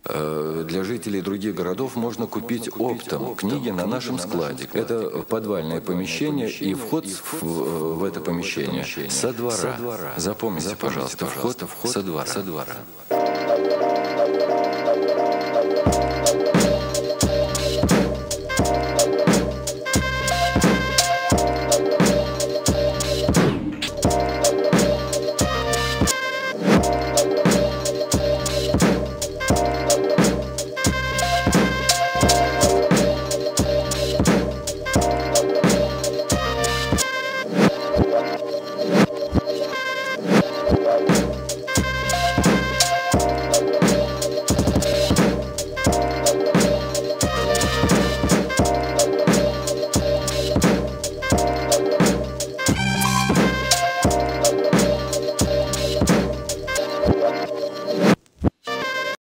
Для жителей других городов можно купить оптом книги на нашем складе. Это подвальное помещение, и вход в это помещение со двора. Запомните, пожалуйста, вход со двора.